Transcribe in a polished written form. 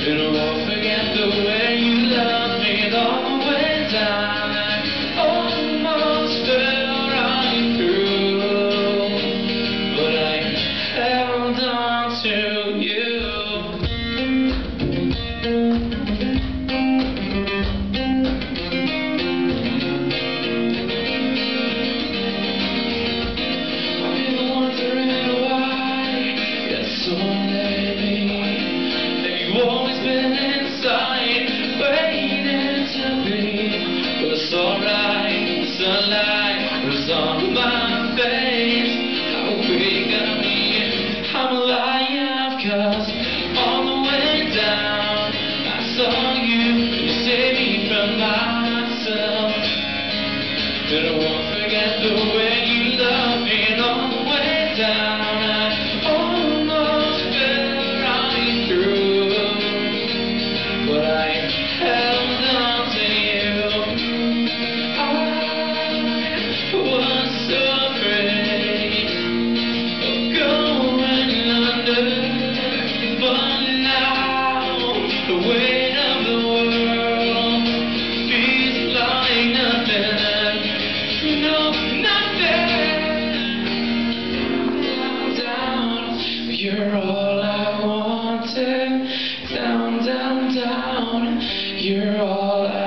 And I won't forget the way you loved me all the way down. I almost fell right through, but I held on to you. Always been inside, waiting to be. But it's alright, the sunlight was on my face. How we got me, I'm alive, 'cause on the way down I saw you, you saved me from myself. And I won't forget the way you loved me. And on the way down I almost fell right through, but I held on to you. I was so afraid of going under, but now the weight of the world feels like nothing. No, nothing. Down, you're all I wanted. Down, down, down. You're all I